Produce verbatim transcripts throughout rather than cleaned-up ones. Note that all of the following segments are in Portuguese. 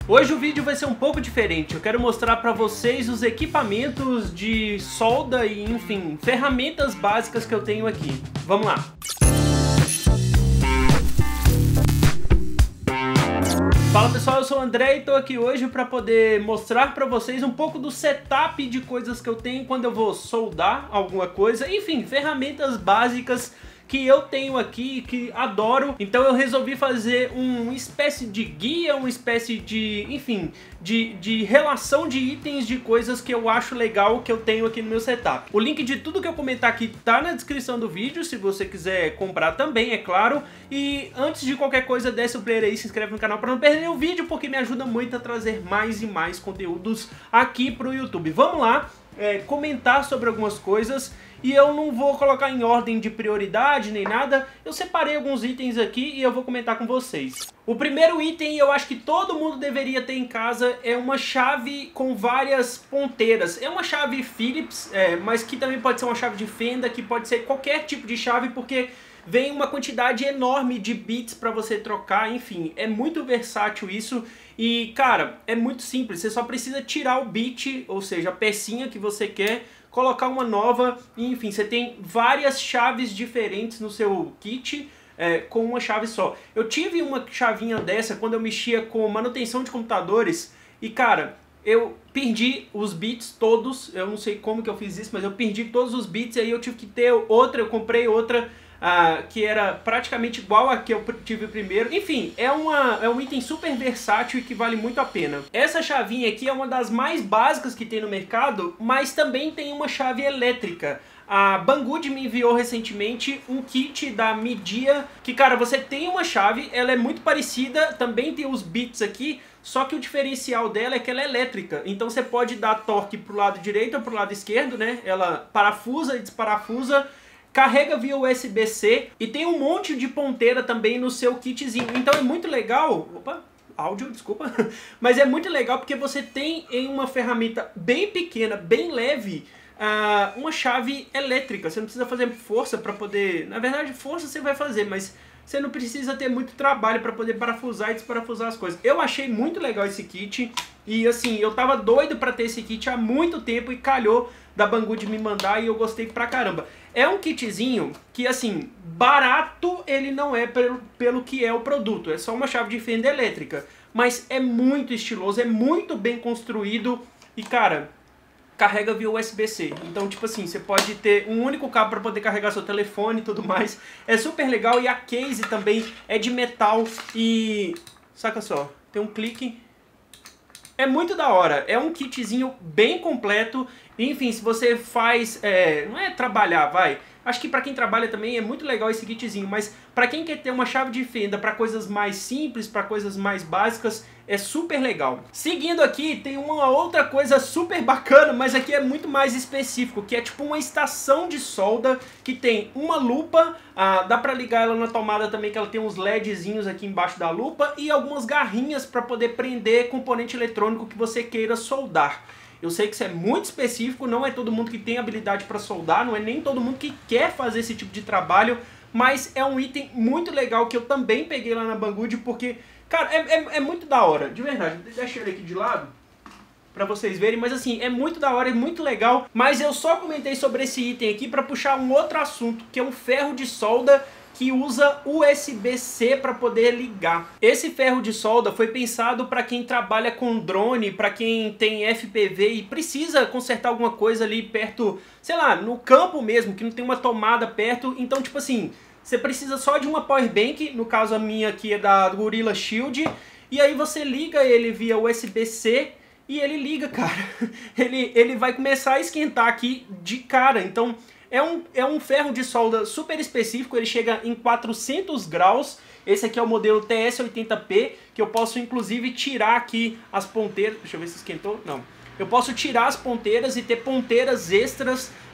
Hoje o vídeo vai ser um pouco diferente, eu quero mostrar para vocês os equipamentos de solda e, enfim, ferramentas básicas que eu tenho aqui. Vamos lá! Fala pessoal, eu sou o André e estou aqui hoje para poder mostrar para vocês um pouco do setup de coisas que eu tenho quando eu vou soldar alguma coisa, enfim, ferramentas básicas que eu tenho aqui, que adoro. Então eu resolvi fazer uma espécie de guia, uma espécie de, enfim, de, de relação de itens de coisas que eu acho legal que eu tenho aqui no meu setup. O link de tudo que eu comentar aqui tá na descrição do vídeo, se você quiser comprar também, é claro. E antes de qualquer coisa, desce o player aí, se inscreve no canal para não perder o vídeo, porque me ajuda muito a trazer mais e mais conteúdos aqui pro YouTube. Vamos lá, é, comentar sobre algumas coisas. E eu não vou colocar em ordem de prioridade nem nada, eu separei alguns itens aqui e eu vou comentar com vocês. O primeiro item, eu acho que todo mundo deveria ter em casa, é uma chave com várias ponteiras. É uma chave Phillips, é, mas que também pode ser uma chave de fenda, que pode ser qualquer tipo de chave, porque vem uma quantidade enorme de bits para você trocar, enfim, é muito versátil isso. E cara, é muito simples, você só precisa tirar o bit, ou seja, a pecinha que você quer, colocar uma nova, e, enfim, você tem várias chaves diferentes no seu kit, é, com uma chave só. Eu tive uma chavinha dessa quando eu mexia com manutenção de computadores, e cara, eu perdi os bits todos, eu não sei como que eu fiz isso, mas eu perdi todos os bits, e aí eu tive que ter outra, eu comprei outra, Uh, que era praticamente igual a que eu tive primeiro. Enfim, é, uma, é um item super versátil e que vale muito a pena. Essa chavinha aqui é uma das mais básicas que tem no mercado, mas também tem uma chave elétrica. A Banggood me enviou recentemente um kit da Midea, que cara, você tem uma chave, ela é muito parecida, também tem os bits aqui, só que o diferencial dela é que ela é elétrica, então você pode dar torque pro lado direito ou pro lado esquerdo, né? Ela parafusa e desparafusa, carrega via U S B C e tem um monte de ponteira também no seu kitzinho. Então é muito legal, opa, áudio, desculpa, mas é muito legal porque você tem em uma ferramenta bem pequena, bem leve, uh, uma chave elétrica. Você não precisa fazer força para poder, na verdade força você vai fazer, mas você não precisa ter muito trabalho para poder parafusar e desparafusar as coisas. Eu achei muito legal esse kit e assim, eu tava doido para ter esse kit há muito tempo e calhou da Banggood me mandar e eu gostei pra caramba. É um kitzinho que, assim, barato ele não é pelo, pelo que é o produto. É só uma chave de fenda elétrica. Mas é muito estiloso, é muito bem construído e, cara, carrega via U S B C. Então, tipo assim, você pode ter um único cabo para poder carregar seu telefone e tudo mais. É super legal e a case também é de metal e... saca só, tem um clique... É muito da hora, é um kitzinho bem completo, enfim, se você faz, é, não é trabalhar, vai, acho que pra quem trabalha também é muito legal esse kitzinho, mas pra quem quer ter uma chave de fenda pra coisas mais simples, pra coisas mais básicas, é super legal. Seguindo aqui, tem uma outra coisa super bacana, mas aqui é muito mais específico, que é tipo uma estação de solda, que tem uma lupa, ah, dá pra ligar ela na tomada também, que ela tem uns LEDzinhos aqui embaixo da lupa, e algumas garrinhas pra poder prender componente eletrônico que você queira soldar. Eu sei que isso é muito específico, não é todo mundo que tem habilidade para soldar, não é nem todo mundo que quer fazer esse tipo de trabalho, mas é um item muito legal que eu também peguei lá na Banggood, porque, cara, é, é, é muito da hora, de verdade. Deixa ele aqui de lado para vocês verem, mas assim, é muito da hora, é muito legal, mas eu só comentei sobre esse item aqui para puxar um outro assunto, que é um ferro de solda que usa U S B C para poder ligar. Esse ferro de solda foi pensado para quem trabalha com drone, para quem tem F P V e precisa consertar alguma coisa ali perto, sei lá, no campo mesmo, que não tem uma tomada perto. Então, tipo assim, você precisa só de uma power bank, no caso a minha aqui é da Gorilla Shield, e aí você liga ele via U S B C e ele liga, cara. Ele, ele vai começar a esquentar aqui de cara, então... É um, é um ferro de solda super específico, ele chega em quatrocentos graus. Esse aqui é o modelo T S oitenta P, que eu posso inclusive tirar aqui as ponteiras. Deixa eu ver se esquentou. Não. Eu posso tirar as ponteiras e ter ponteiras extras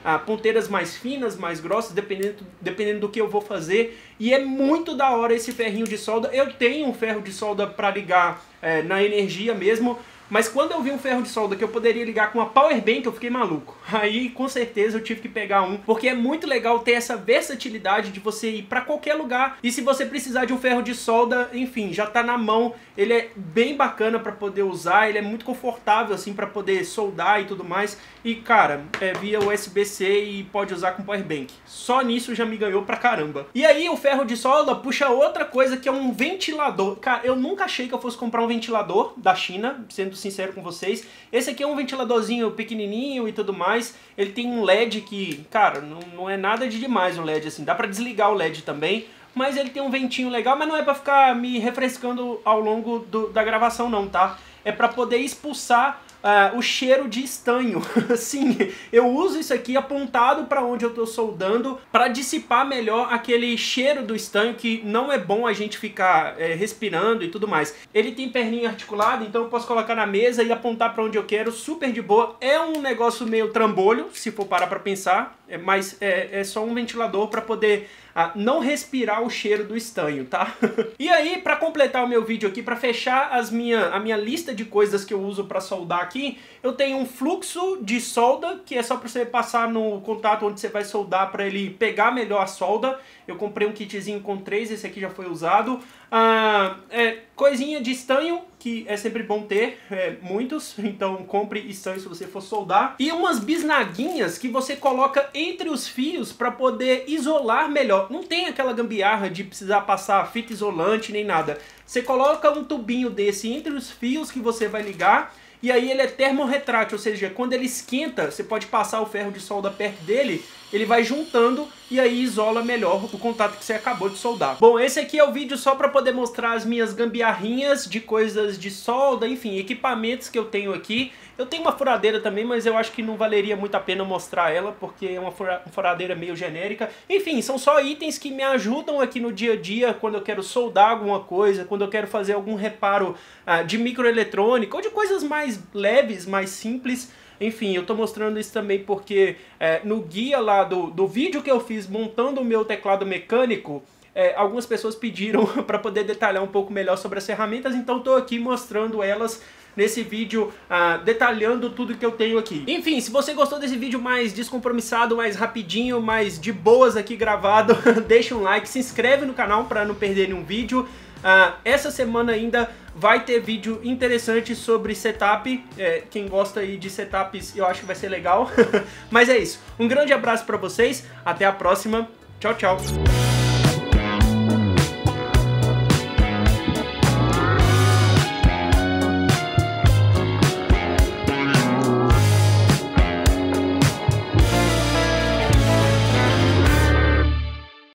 ah, ponteiras mais finas, mais grossas, dependendo, dependendo do que eu vou fazer. E é muito da hora esse ferrinho de solda. Eu tenho um ferro de solda para ligar é, na energia mesmo, mas quando eu vi um ferro de solda que eu poderia ligar com uma power bank, eu fiquei maluco. Aí, com certeza, eu tive que pegar um, porque é muito legal ter essa versatilidade de você ir pra qualquer lugar. E se você precisar de um ferro de solda, enfim, já tá na mão. Ele é bem bacana pra poder usar, ele é muito confortável, assim, pra poder soldar e tudo mais. E, cara, é via U S B C e pode usar com power bank. Só nisso já me ganhou pra caramba. E aí, o ferro de solda puxa outra coisa, que é um ventilador. Cara, eu nunca achei que eu fosse comprar um ventilador da China, sendo sincero com vocês. Esse aqui é um ventiladorzinho pequenininho e tudo mais. Ele tem um L E D que, cara, não, não é nada de demais o L E D, assim. Dá pra desligar o L E D também. Mas ele tem um ventinho legal, mas não é pra ficar me refrescando ao longo do, da gravação não, tá? É pra poder expulsar uh, o cheiro de estanho. Sim, eu uso isso aqui apontado para onde eu tô soldando para dissipar melhor aquele cheiro do estanho, que não é bom a gente ficar é, respirando e tudo mais. Ele tem perninha articulada, então eu posso colocar na mesa e apontar para onde eu quero, super de boa. É um negócio meio trambolho, se for parar para pensar, é, mas é, é só um ventilador para poder a não respirar o cheiro do estanho, tá? E aí, para completar o meu vídeo aqui, para fechar as minha, a minha lista de coisas que eu uso para soldar aqui, eu tenho um fluxo de solda, que é só para você passar no contato onde você vai soldar para ele pegar melhor a solda. Eu comprei um kitzinho com três, esse aqui já foi usado. Ah, é, coisinha de estanho, que é sempre bom ter, é, muitos, então compre estanho se você for soldar. E umas bisnaguinhas que você coloca entre os fios para poder isolar melhor. Não tem aquela gambiarra de precisar passar fita isolante nem nada. Você coloca um tubinho desse entre os fios que você vai ligar, e aí ele é termorretrátil, ou seja, quando ele esquenta, você pode passar o ferro de solda perto dele, ele vai juntando e aí isola melhor o contato que você acabou de soldar. Bom, esse aqui é o vídeo só para poder mostrar as minhas gambiarrinhas de coisas de solda, enfim, equipamentos que eu tenho aqui. Eu tenho uma furadeira também, mas eu acho que não valeria muito a pena mostrar ela, porque é uma furadeira meio genérica. Enfim, são só itens que me ajudam aqui no dia a dia, quando eu quero soldar alguma coisa, quando eu quero fazer algum reparo uh, de microeletrônica, ou de coisas mais leves, mais simples. Enfim, eu tô mostrando isso também porque é, no guia lá do, do vídeo que eu fiz montando o meu teclado mecânico, é, algumas pessoas pediram para poder detalhar um pouco melhor sobre as ferramentas, então tô aqui mostrando elas nesse vídeo, uh, detalhando tudo que eu tenho aqui. Enfim, se você gostou desse vídeo mais descompromissado, mais rapidinho, mais de boas aqui gravado, deixa um like, se inscreve no canal para não perder nenhum vídeo. Uh, essa semana ainda vai ter vídeo interessante sobre setup, é, quem gosta aí de setups eu acho que vai ser legal. Mas é isso, um grande abraço para vocês, até a próxima, tchau, tchau.